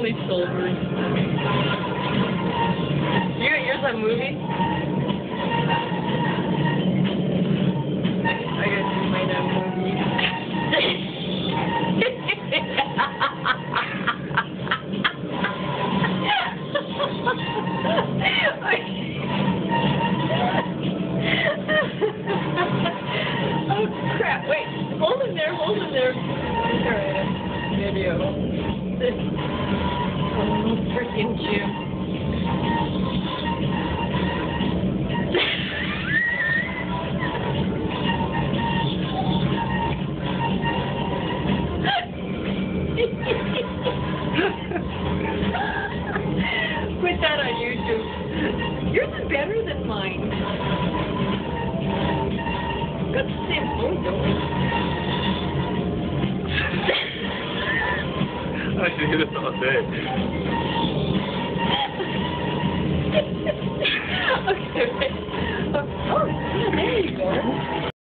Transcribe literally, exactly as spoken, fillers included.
only soldiers. You, yours a movie? I gotta do my damn movie. Oh crap, wait, hold him there, hold him there. Alright, video. Oh, freaking Jim. Put that on YouTube. Yours is better than mine. Got the same photo. I should hear this all day.